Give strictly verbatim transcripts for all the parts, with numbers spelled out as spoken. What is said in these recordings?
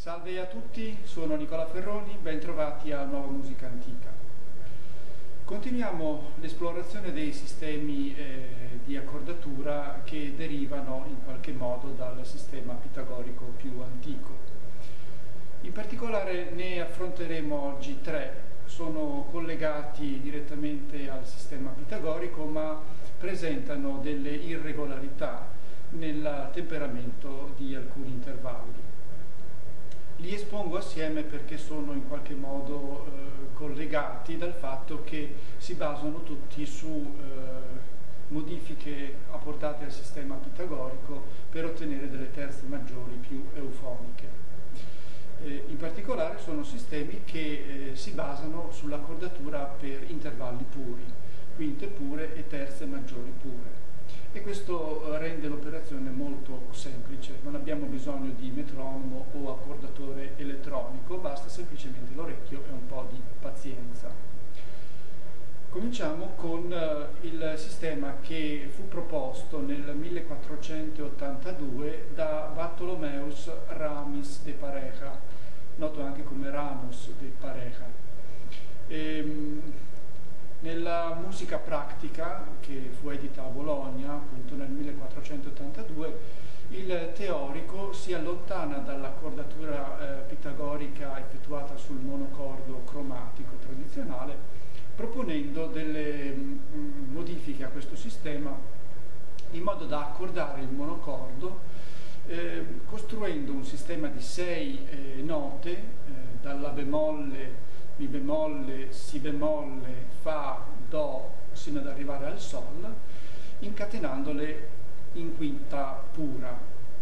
Salve a tutti, sono Nicola Ferroni, bentrovati a Nuova Musica Antica. Continuiamo l'esplorazione dei sistemi eh, di accordatura che derivano in qualche modo dal sistema pitagorico più antico. In particolare ne affronteremo oggi tre, sono collegati direttamente al sistema pitagorico ma presentano delle irregolarità nel temperamento di alcuni intervalli. Li espongo assieme perché sono in qualche modo eh, collegati dal fatto che si basano tutti su eh, modifiche apportate al sistema pitagorico per ottenere delle terze maggiori più eufoniche. Eh, in particolare sono sistemi che eh, si basano sull'accordatura per intervalli puri, quinte pure e terze maggiori pure. E questo rende l'operazione molto semplice, non abbiamo bisogno di metronomo o accordatore elettronico, basta semplicemente l'orecchio e un po' di pazienza. Cominciamo con uh, il sistema che fu proposto nel millequattrocentottantadue da Bartolomeus Ramis de Pareja, noto anche come Ramos de Pareja. Ehm, Nella musica pratica, che fu edita a Bologna appunto nel millequattrocentottantadue, il teorico si allontana dall'accordatura eh, pitagorica effettuata sul monocordo cromatico tradizionale, proponendo delle mh, modifiche a questo sistema in modo da accordare il monocordo, eh, costruendo un sistema di sei eh, note, eh, dalla bemolle, mi bemolle, si bemolle, fa, do, sino ad arrivare al sol, incatenandole in quinta pura.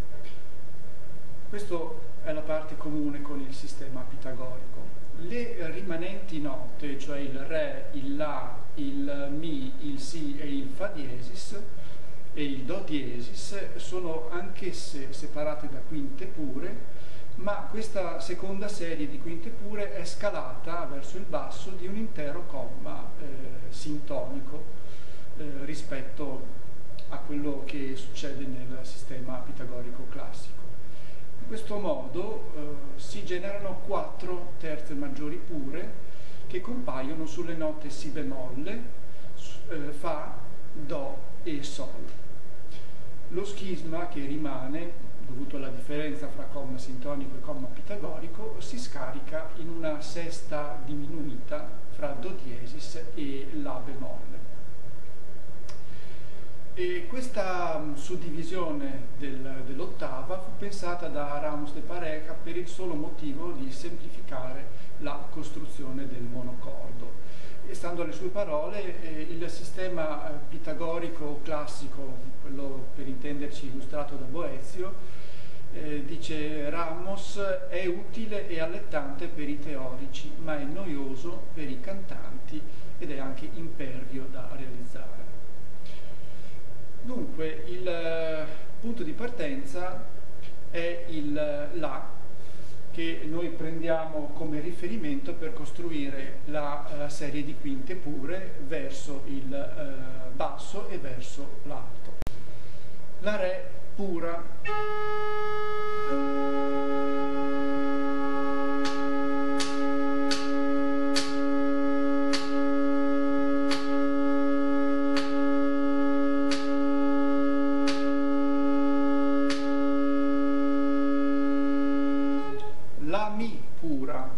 Questa è la parte comune con il sistema pitagorico. Le rimanenti note, cioè il re, il la, il mi, il si e il fa diesis e il do diesis, sono anch'esse separate da quinte pure, ma questa seconda serie di quinte pure è scalata verso il basso di un intero comma eh, sintonico eh, rispetto a quello che succede nel sistema pitagorico classico. In questo modo eh, si generano quattro terze maggiori pure che compaiono sulle note si bemolle, eh, fa, do e sol. Lo schisma che rimane, dovuto alla differenza fra comma sintonico e comma pitagorico, si scarica in una sesta diminuita fra do diesis e la bemolle. E questa suddivisione del, dell'ottava fu pensata da Ramos de Pareja per il solo motivo di semplificare la costruzione del monocordo. E stando alle sue parole, eh, il sistema eh, pitagorico classico, quello per intenderci illustrato da Boezio, Eh, dice Ramos, è utile e allettante per i teorici, ma è noioso per i cantanti ed è anche impervio da realizzare. Dunque, il eh, punto di partenza è il La, che noi prendiamo come riferimento per costruire la uh, serie di quinte pure verso il uh, basso e verso l'alto. La Re pura. La Mi pura.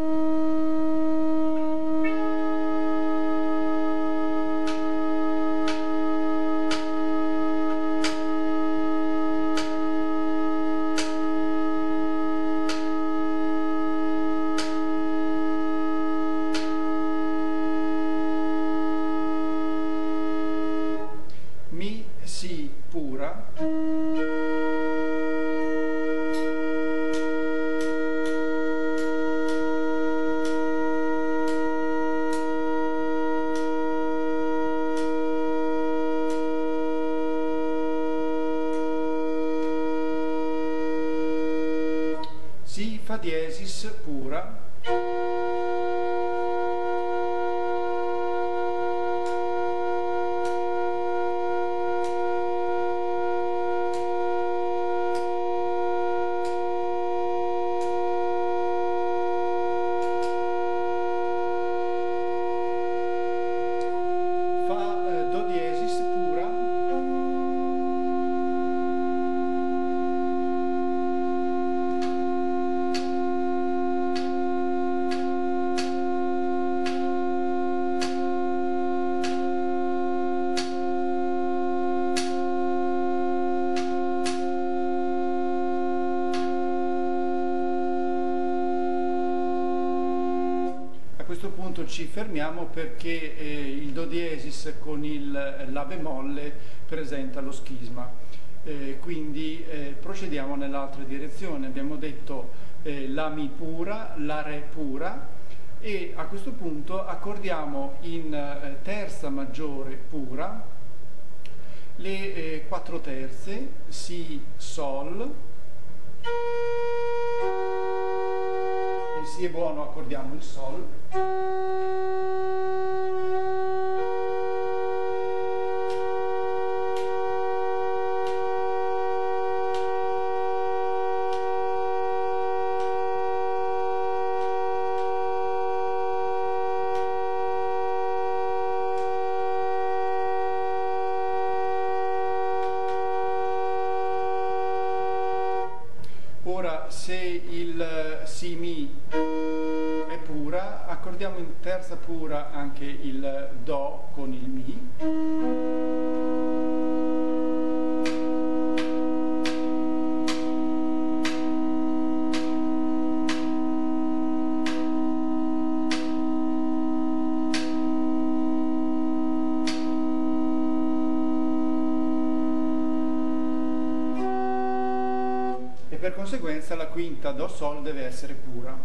Mi Si pura. Si Fa diesis pura. questo punto ci fermiamo perché eh, il do diesis con il la bemolle presenta lo schisma, eh, quindi eh, procediamo nell'altra direzione. Abbiamo detto eh, la mi pura, la re pura, e a questo punto accordiamo in eh, terza maggiore pura le eh, quattro terze, si, sol. Il si è buono, accordiamo il sol. Ora, se il si mi è pura, accordiamo in terza pura anche il do con il mi. E per conseguenza la quinta do sol deve essere pura.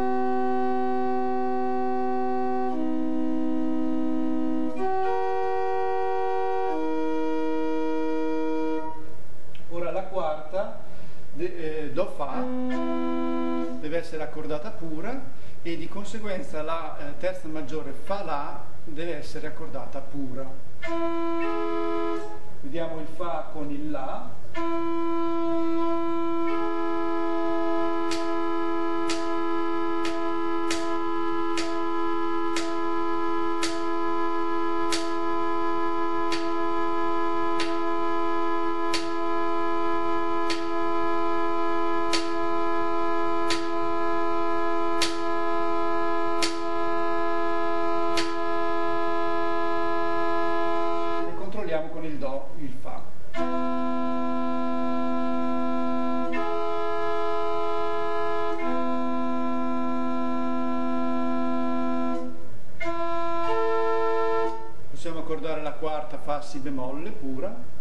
Ora la quarta de, eh, do fa deve essere accordata pura, e di conseguenza la eh, terza maggiore fa la deve essere accordata pura. Vediamo il fa con il la. Con il do, il fa. Possiamo accordare la quarta fa si bemolle pura.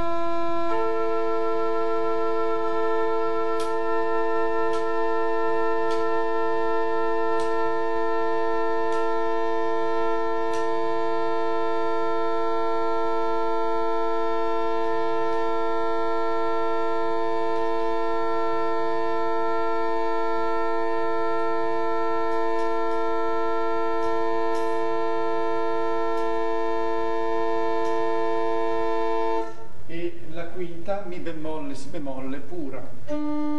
La quinta mi bemolle si bemolle pura.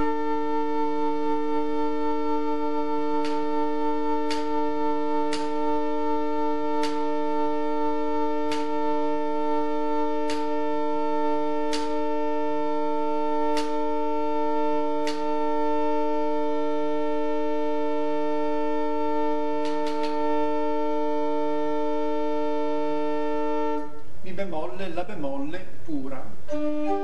Mi bemolle, la bemolle pura.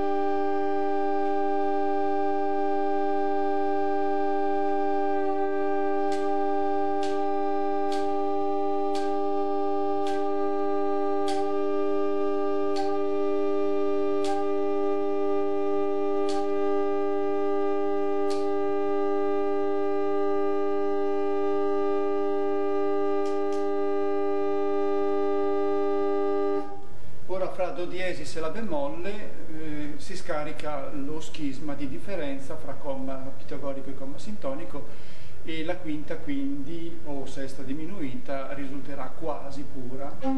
Ora fra do diesis e la bemolle eh, si scarica lo schisma di differenza fra comma pitagorico e comma sintonico, e la quinta quindi, o sesta diminuita, risulterà quasi pura. Ha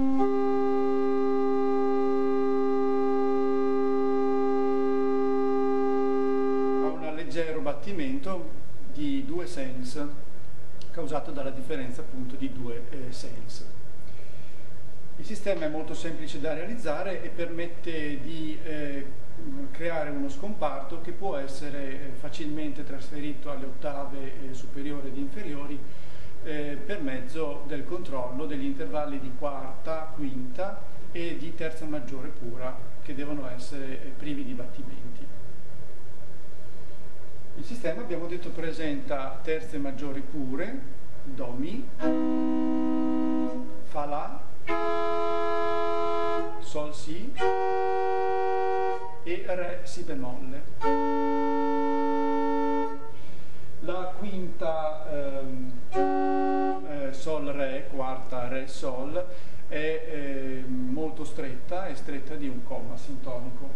un leggero battimento di due sens causato dalla differenza appunto di due eh, sens. Il sistema è molto semplice da realizzare e permette di eh, creare uno scomparto che può essere facilmente trasferito alle ottave eh, superiori ed inferiori eh, per mezzo del controllo degli intervalli di quarta, quinta e di terza maggiore pura, che devono essere eh, privi di battimenti. Il sistema, abbiamo detto, presenta terze maggiori pure, Do Mi, Fa La, Sol Si e Re Si bemolle. La quinta ehm, eh, Sol Re, quarta Re Sol, è eh, molto stretta, è stretta di un comma sintonico.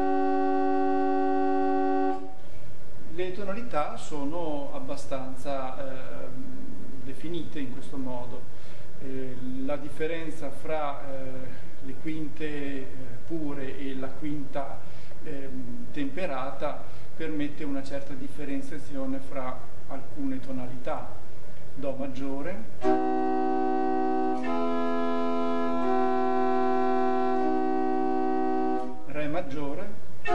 Le tonalità sono abbastanza eh, definite in questo modo. Eh, la differenza fra eh, le quinte eh, pure e la quinta eh, temperata permette una certa differenziazione fra alcune tonalità. Do maggiore, Re maggiore,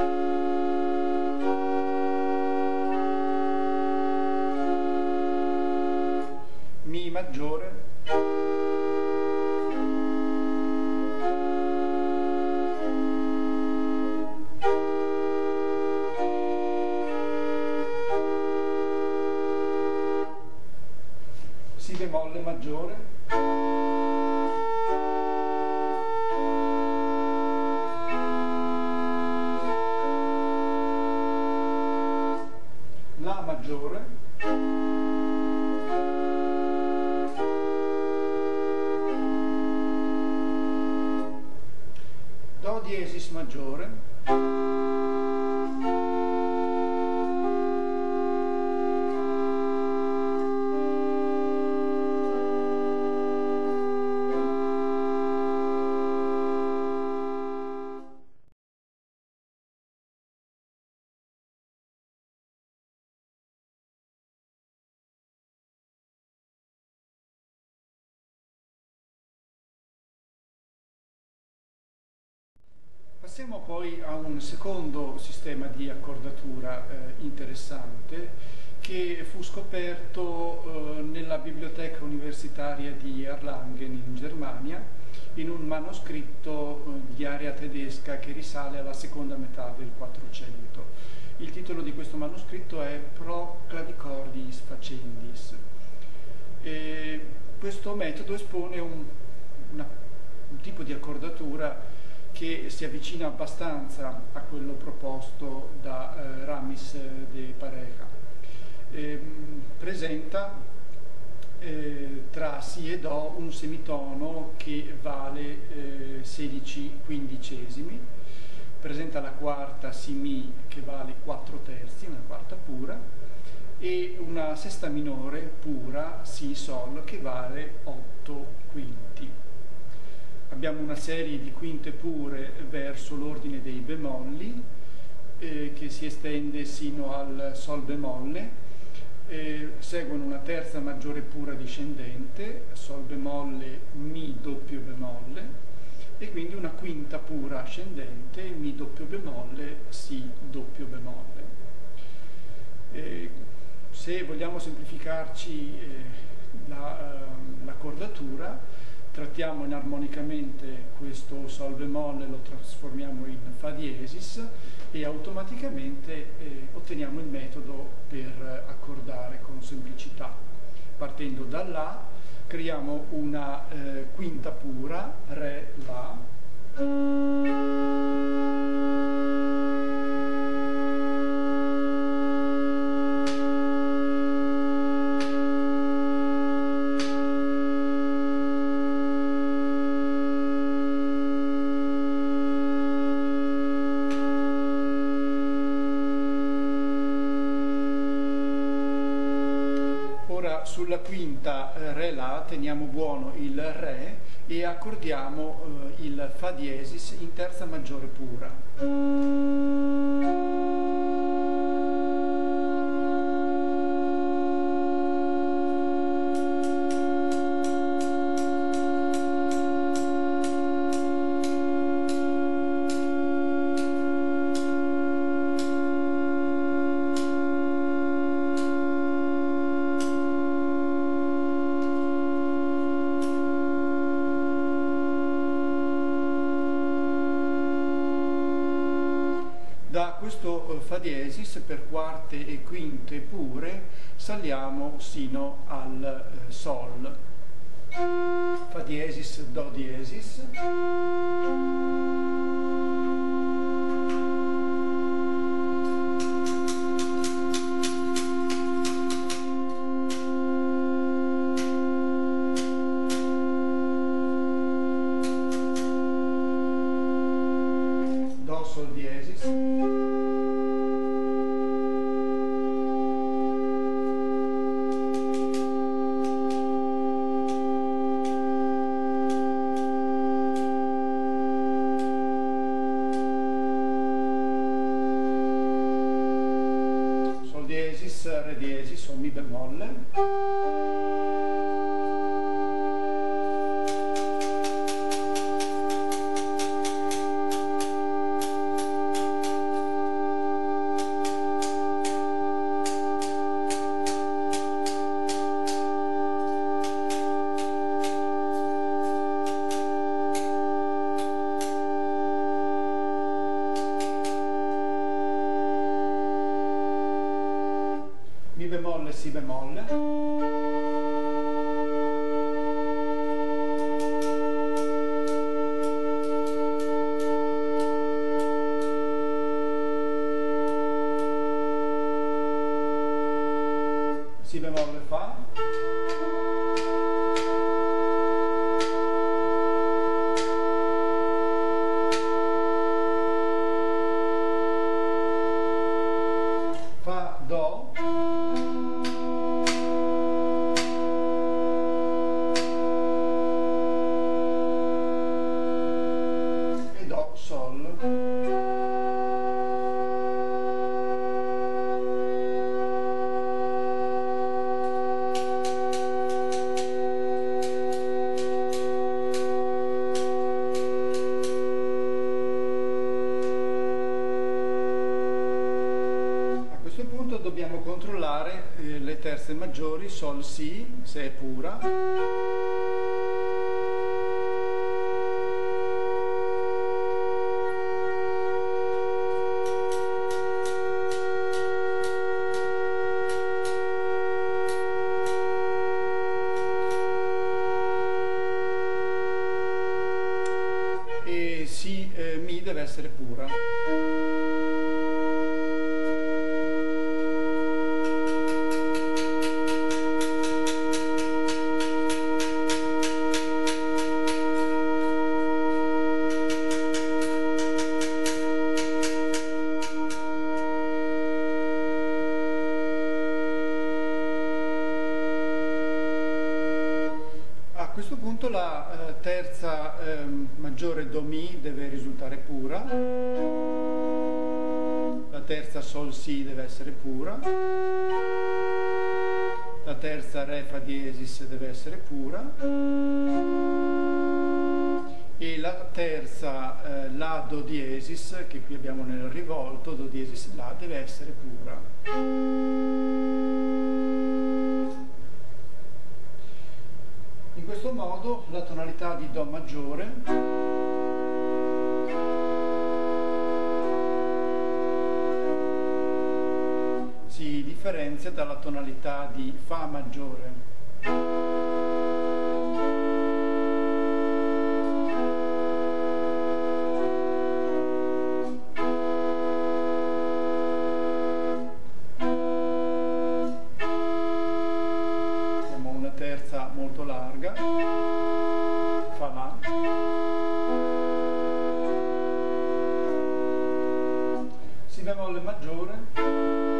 Mi maggiore, Si bemolle maggiore, La maggiore, Do diesis maggiore, Passiamo poi a un secondo sistema di accordatura eh, interessante che fu scoperto eh, nella biblioteca universitaria di Erlangen in Germania in un manoscritto eh, di area tedesca che risale alla seconda metà del Quattrocento. Il titolo di questo manoscritto è Pro Clavicordis Facendis. E questo metodo espone un, una, un tipo di accordatura che si avvicina abbastanza a quello proposto da eh, Ramis de Pareja. Eh, presenta eh, tra Si e Do un semitono che vale eh, sedici quindicesimi, presenta la quarta Si Mi che vale quattro terzi, una quarta pura, e una sesta minore pura Si Sol che vale otto quinti. Abbiamo una serie di quinte pure verso l'ordine dei bemolli eh, che si estende sino al Sol bemolle, eh, seguono una terza maggiore pura discendente, Sol bemolle, Mi doppio bemolle, e quindi una quinta pura ascendente, Mi doppio bemolle, Si doppio bemolle. Eh, se vogliamo semplificarci eh, l'accordatura, la, uh, trattiamo inarmonicamente questo Sol bemolle, lo trasformiamo in Fa diesis e automaticamente eh, otteniamo il metodo per accordare con semplicità. Partendo da La, creiamo una eh, quinta pura, Re, La, sulla quinta eh, Re La teniamo buono il Re e accordiamo eh, il Fa diesis in terza maggiore pura. Da questo eh, Fa diesis per quarte e quinte pure saliamo sino al eh, Sol. Fa diesis, Do diesis. Do, Sol diesis. Sol diesis, Re diesis o Mi bemolle. Mi bemolle, Si bemolle. Si bemolle, Fa. Fa, Do. E Do, Sol. A questo punto dobbiamo controllare eh, le terze maggiori, Sol, Si, se è pura. E Si, eh, Mi deve essere pura. A questo punto la eh, terza eh, maggiore Do Mi deve risultare pura, la terza Sol Si deve essere pura, la terza Re Fa diesis deve essere pura e la terza eh, La Do diesis, che qui abbiamo nel rivolto, Do diesis La, deve essere pura. In questo modo la tonalità di Do maggiore si differenzia dalla tonalità di Fa maggiore. Abbiamo una terza molto larga, Fa La. Si bemolle maggiore.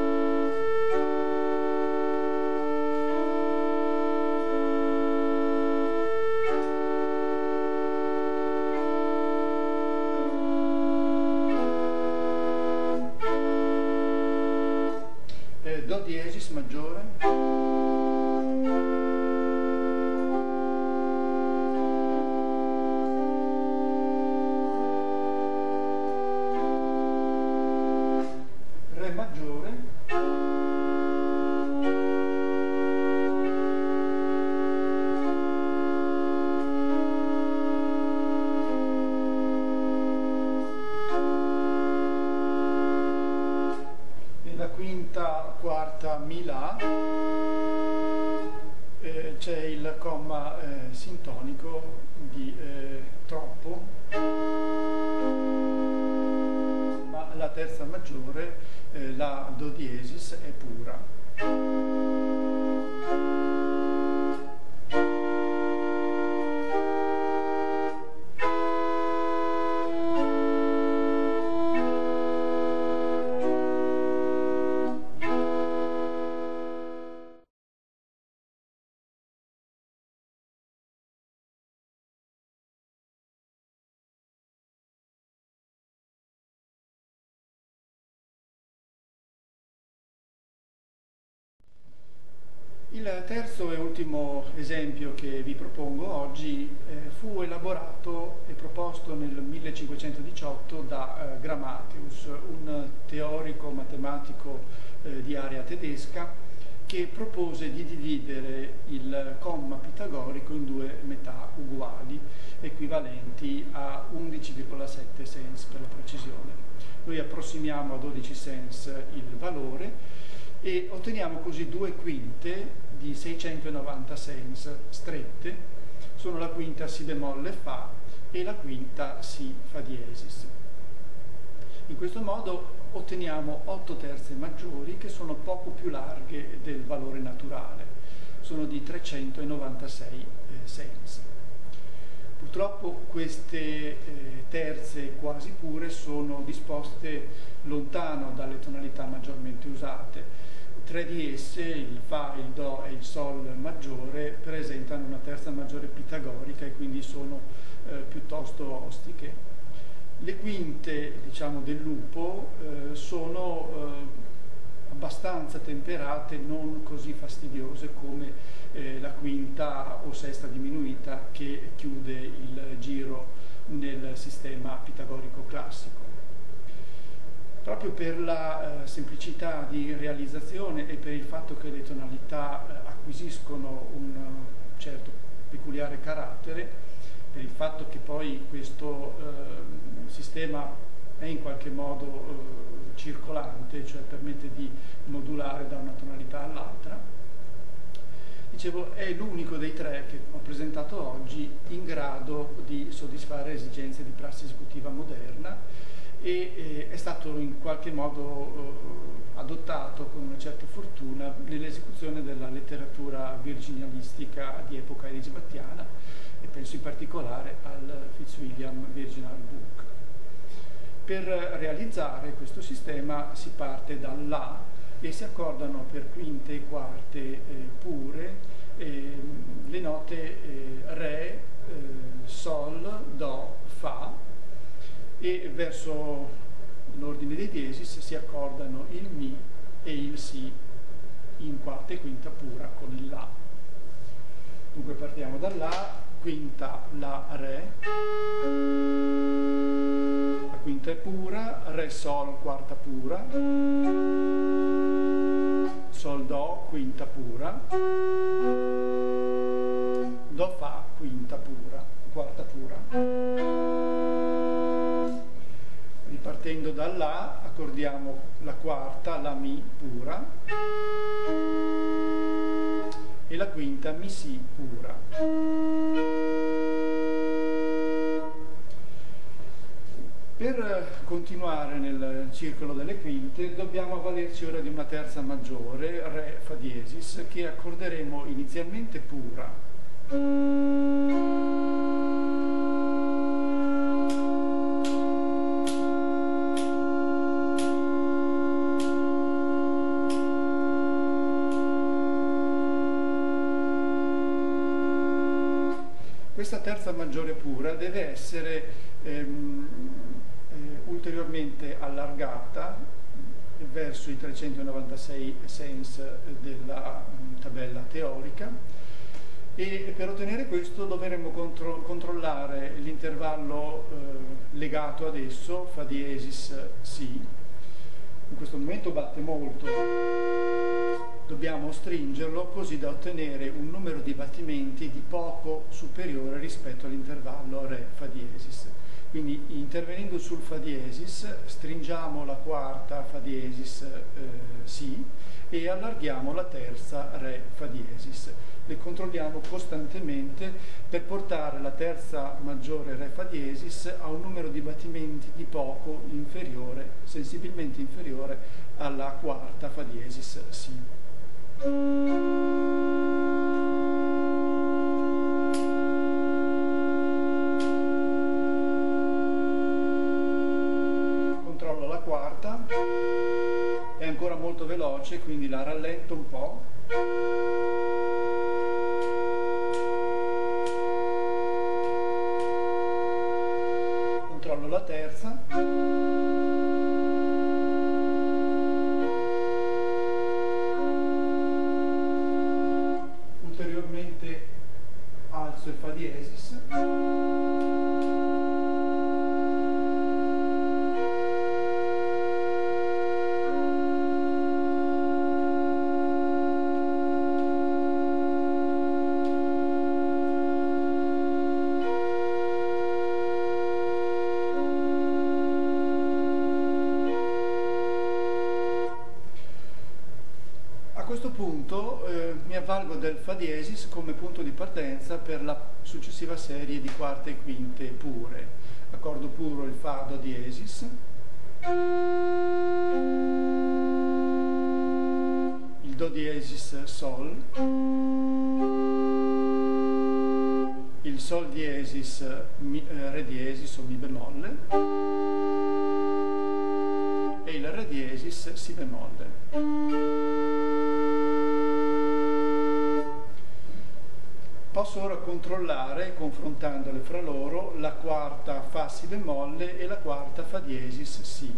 Do diesis maggiore. Re maggiore. quarta Mi La eh, c'è il comma eh, sintonico di eh, troppo, ma la terza maggiore, eh, la Do diesis, è pura. Il terzo e ultimo esempio che vi propongo oggi eh, fu elaborato e proposto nel millecinquecentodiciotto da eh, Grammateus, un teorico matematico eh, di area tedesca, che propose di dividere il comma pitagorico in due metà uguali, equivalenti a undici virgola sette sens per la precisione. Noi approssimiamo a dodici sens il valore e otteniamo così due quinte di seicentonovanta sens strette, sono la quinta Si bemolle Fa e la quinta Si Fa diesis. In questo modo otteniamo otto terze maggiori che sono poco più larghe del valore naturale, sono di trecentonovantasei eh, sens. Purtroppo queste eh, terze quasi pure sono disposte lontano dalle tonalità maggiormente usate. Tre di esse, il Fa, il Do e il Sol maggiore, presentano una terza maggiore pitagorica e quindi sono eh, piuttosto ostiche. Le quinte, diciamo, del lupo eh, sono eh, abbastanza temperate, non così fastidiose come eh, la quinta o sesta diminuita che chiude il giro nel sistema pitagorico classico. Proprio per la eh, semplicità di realizzazione e per il fatto che le tonalità eh, acquisiscono un uh, certo peculiare carattere, per il fatto che poi questo eh, sistema è in qualche modo eh, circolante, cioè permette di modulare da una tonalità all'altra, dicevo, è l'unico dei tre che ho presentato oggi in grado di soddisfare esigenze di prassi esecutiva moderna, e eh, è stato in qualche modo eh, adottato con una certa fortuna nell'esecuzione della letteratura virginalistica di epoca elisabettiana, e penso in particolare al Fitzwilliam Virginal Book. Per realizzare questo sistema si parte dal La e si accordano per quinte e quarte eh, pure eh, le note eh, Re, eh, Sol, Do, Fa, e verso l'ordine dei diesis si accordano il Mi e il Si in quarta e quinta pura con il La. Dunque partiamo dal La, quinta La Re, la quinta è pura, Re Sol quarta pura, Sol Do quinta pura, Do Fa quinta pura, quarta pura. Ripartendo da La, accordiamo la quarta, la Mi pura, e la quinta Mi Si pura. Per continuare nel circolo delle quinte dobbiamo avvalerci ora di una terza maggiore, Re Fa diesis, che accorderemo inizialmente pura. Questa terza maggiore pura deve essere ehm, eh, ulteriormente allargata verso i trecentonovantasei sens della um, tabella teorica, e per ottenere questo dovremo contro controllare l'intervallo eh, legato ad esso, Fa diesis Si. In questo momento batte molto, dobbiamo stringerlo così da ottenere un numero di battimenti di poco superiore rispetto all'intervallo Re Fa diesis. Quindi intervenendo sul Fa diesis stringiamo la quarta Fa diesis eh, Si e allarghiamo la terza Re Fa diesis. Le controlliamo costantemente per portare la terza maggiore Re Fa diesis a un numero di battimenti di poco inferiore, sensibilmente inferiore alla quarta Fa diesis Si. Controllo la quarta, è ancora molto veloce, quindi la rallento un po'. Controllo la terza. Ulteriormente alzo il Fa diesis. A questo punto eh, mi avvalgo del Fa diesis come punto di partenza per la successiva serie di quarte e quinte pure. Accordo puro il Fa Do diesis, il Do diesis Sol, il Sol diesis mi, eh, Re diesis o Mi bemolle e il Re diesis Si bemolle. Posso ora controllare, confrontandole fra loro, la quarta Fa Si bemolle e la quarta Fa diesis Si.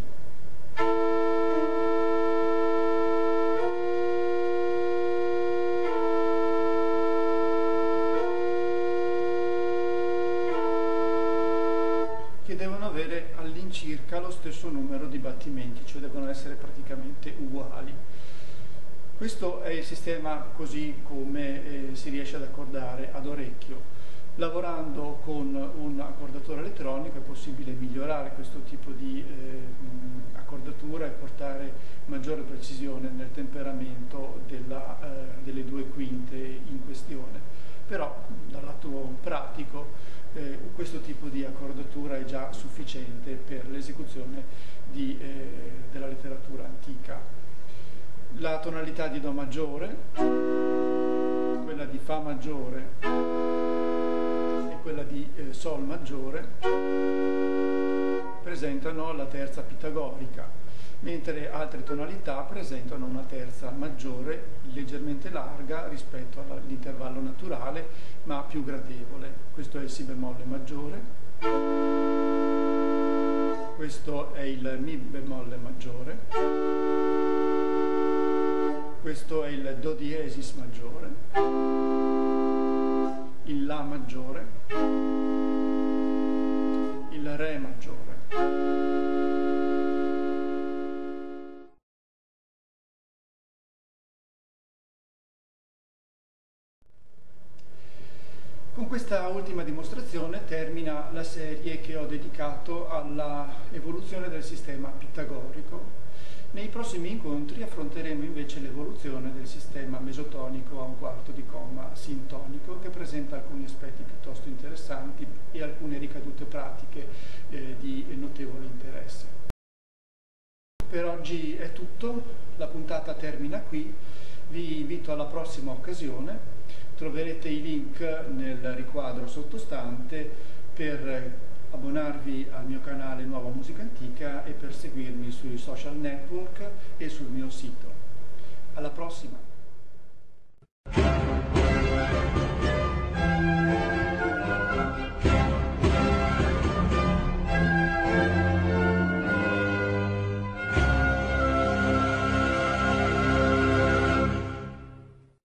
Che devono avere all'incirca lo stesso numero di battimenti, cioè devono essere praticamente uguali. Questo è il sistema così come eh, si riesce ad accordare ad orecchio. Lavorando con un accordatore elettronico è possibile migliorare questo tipo di eh, accordatura e portare maggiore precisione nel temperamento della, eh, delle due quinte in questione. Però dal lato pratico eh, questo tipo di accordatura è già sufficiente per l'esecuzione di, eh, della letteratura antica. La tonalità di Do maggiore, quella di Fa maggiore e quella di eh, Sol maggiore presentano la terza pitagorica, mentre altre tonalità presentano una terza maggiore leggermente larga rispetto all'intervallo naturale ma più gradevole. Questo è il Si bemolle maggiore, questo è il Mi bemolle maggiore, questo è il Do diesis maggiore, il La maggiore, il Re maggiore. Con questa ultima dimostrazione termina la serie che ho dedicato alla evoluzione del sistema pitagorico. Nei prossimi incontri affronteremo invece l'evoluzione del sistema mesotonico a un quarto di comma sintonico, che presenta alcuni aspetti piuttosto interessanti e alcune ricadute pratiche eh, di notevole interesse. Per oggi è tutto, la puntata termina qui, vi invito alla prossima occasione, troverete i link nel riquadro sottostante per abbonarvi al mio canale Nuova Musica Antica e per seguirmi sui social network e sul mio sito. Alla prossima!